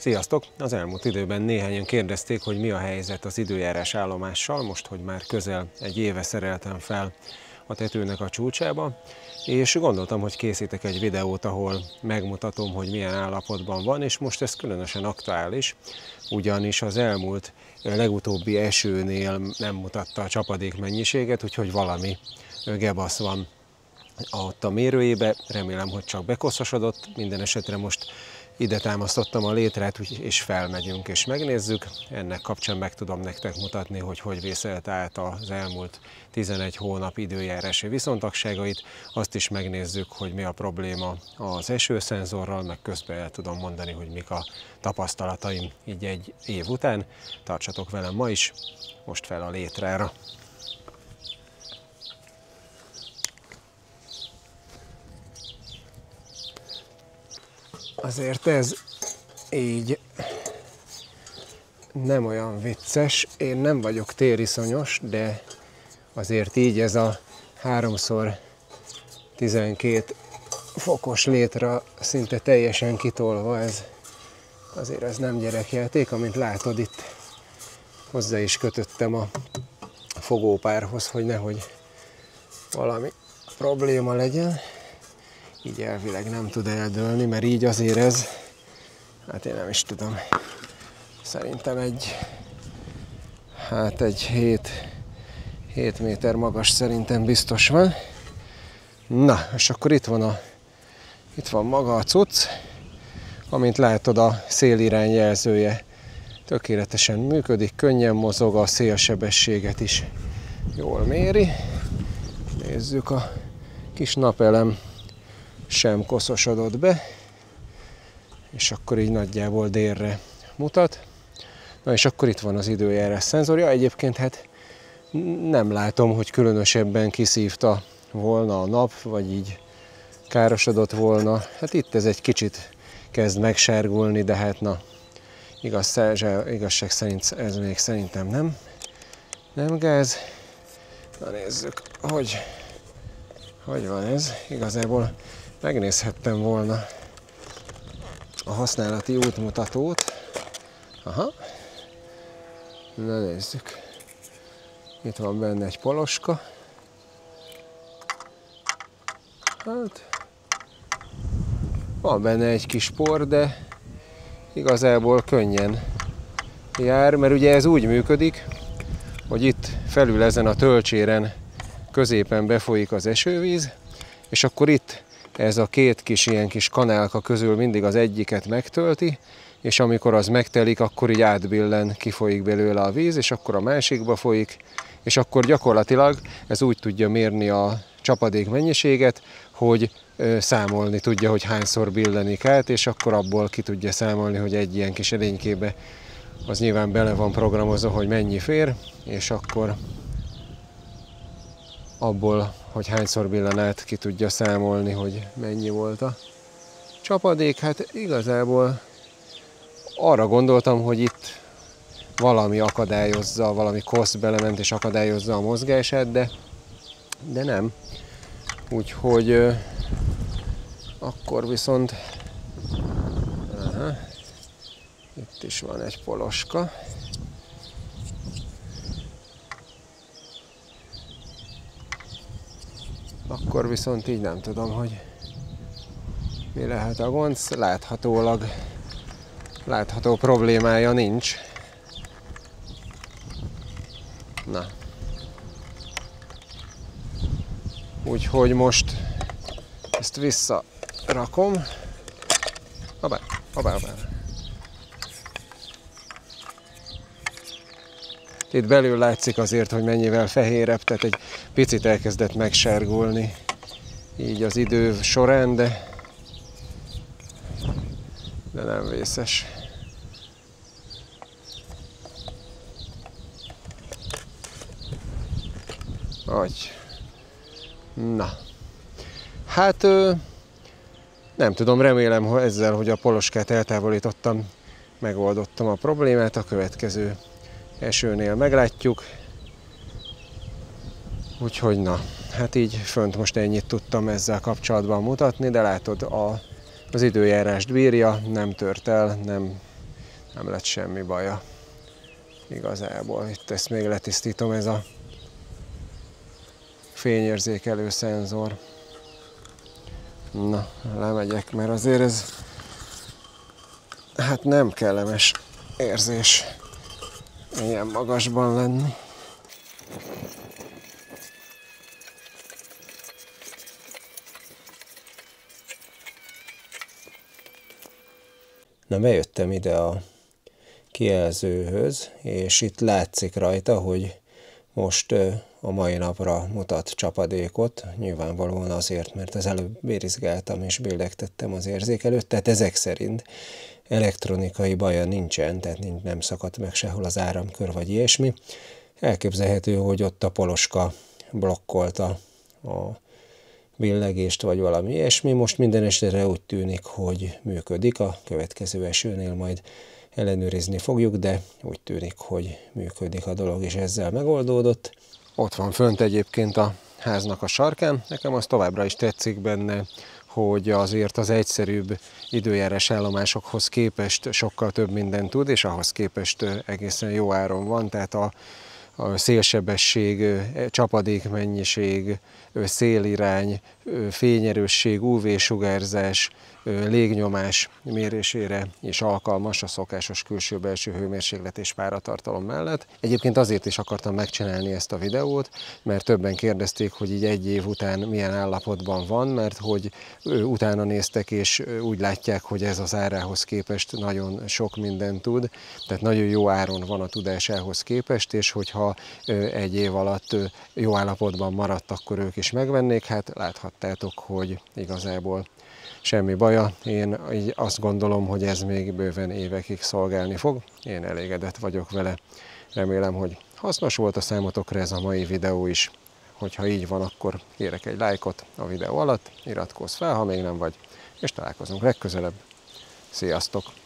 Sziasztok! Az elmúlt időben néhányan kérdezték, hogy mi a helyzet az időjárás állomással, most, hogy már közel egy éve szereltem fel a tetőnek a csúcsába, és gondoltam, hogy készítek egy videót, ahol megmutatom, hogy milyen állapotban van, és most ez különösen aktuális, ugyanis az elmúlt legutóbbi esőnél nem mutatta a csapadék mennyiséget, úgyhogy valami gebasz van ott a mérőjébe, remélem, hogy csak bekoszosodott, minden esetre most ide támasztottam a létrát, és felmegyünk és megnézzük. Ennek kapcsán meg tudom nektek mutatni, hogy vészelt át az elmúlt 11 hónap időjárási viszontagságait. Azt is megnézzük, hogy mi a probléma az esőszenzorral, meg közben el tudom mondani, hogy mik a tapasztalataim így egy év után. Tartsatok velem ma is, most fel a létrára. Azért ez így nem olyan vicces, én nem vagyok tériszonyos, de azért így ez a 3x12 fokos létra szinte teljesen kitolva, azért ez nem gyerekjáték, amint látod itt hozzá is kötöttem a fogópárhoz, hogy nehogy valami probléma legyen. Így elvileg nem tud eldőlni, mert így azért ez, hát én nem is tudom, szerintem egy 7 méter magas szerintem biztos van. Na, és akkor itt van maga a cucc, amint látod, a szélirány jelzője tökéletesen működik, könnyen mozog, a szélsebességet is jól méri. Nézzük, a kis napelem sem koszosodott be, és akkor így nagyjából délre mutat. Na és akkor itt van az időjárás szenzorja. Egyébként hát nem látom, hogy különösebben kiszívta volna a nap, vagy így károsodott volna. Hát itt ez egy kicsit kezd megsárgulni, de hát na, igazság szerint ez még szerintem nem gáz. Na nézzük, hogy van ez. Igazából megnézhettem volna a használati útmutatót. Aha. Na nézzük. Itt van benne egy poloska. Hát van benne egy kis por, de igazából könnyen jár, mert ugye ez úgy működik, hogy itt felül ezen a tölcséren középen befolyik az esővíz, és akkor itt ez a két ilyen kis kanálka közül mindig az egyiket megtölti, és amikor az megtelik, akkor így átbillen, kifolyik belőle a víz, és akkor a másikba folyik, és akkor gyakorlatilag ez úgy tudja mérni a csapadék mennyiséget, hogy számolni tudja, hogy hányszor billenik át, és akkor abból ki tudja számolni, hogy egy ilyen kis edénykébe az nyilván bele van programozva, hogy mennyi fér, és akkor abból, hogy hányszor billen át, ki tudja számolni, hogy mennyi volt a csapadék. Hát igazából arra gondoltam, hogy itt valami akadályozza, valami kosz belement és akadályozza a mozgását, de nem. Úgyhogy akkor viszont itt is van egy poloska. Akkor viszont így nem tudom, hogy mi lehet a gond. Látható problémája nincs. Na. Úgyhogy most ezt visszarakom. Hoppá. Itt belül látszik azért, hogy mennyivel fehérebb, tehát egy picit elkezdett megsárgulni így az idő során, de nem vészes. Na. Hát nem tudom, remélem, hogy ezzel, hogy a poloskát eltávolítottam, megoldottam a problémát. A következő esőnél meglátjuk. Úgyhogy na, hát így fönt most ennyit tudtam ezzel kapcsolatban mutatni, de látod, az időjárást bírja, nem tört el, nem nem lett semmi baja igazából. Itt ezt még letisztítom, ez a fényérzékelő szenzor. Na, lemegyek, mert azért ez hát nem kellemes érzés ilyen magasban lenni. Na, bejöttem ide a kijelzőhöz, és itt látszik rajta, hogy most a mai napra mutat csapadékot, nyilvánvalóan azért, mert az előbb bérizgáltam és bildegtettem az érzékelőt, tehát ezek szerint elektronikai baja nincsen, tehát nem szakadt meg sehol az áramkör vagy ilyesmi. Elképzelhető, hogy ott a poloska blokkolta a billegést vagy valami ilyesmi. Most minden esetre úgy tűnik, hogy működik, a következő esőnél majd ellenőrizni fogjuk, de úgy tűnik, hogy működik a dolog, és ezzel megoldódott. Ott van fönt egyébként a háznak a sarkán. Nekem az továbbra is tetszik benne, hogy azért az egyszerűbb időjárás állomásokhoz képest sokkal több mindent tud, és ahhoz képest egészen jó áron van, tehát a szélsebesség, csapadékmennyiség, szélirány, fényerősség, UV-sugárzás, légnyomás mérésére is alkalmas a szokásos külső-belső hőmérséklet és páratartalom mellett. Egyébként azért is akartam megcsinálni ezt a videót, mert többen kérdezték, hogy így egy év után milyen állapotban van, mert hogy utána néztek és úgy látják, hogy ez az árához képest nagyon sok mindent tud, tehát nagyon jó áron van a tudásához képest, és hogyha egy év alatt jó állapotban maradt, akkor ők is megvennék. Hát láthattátok, hogy igazából semmi baja. Én így azt gondolom, hogy ez még bőven évekig szolgálni fog. Én elégedett vagyok vele. Remélem, hogy hasznos volt a számotokra ez a mai videó is. Hogyha így van, akkor kérek egy lájkot a videó alatt, iratkozz fel, ha még nem vagy, és találkozunk legközelebb. Sziasztok!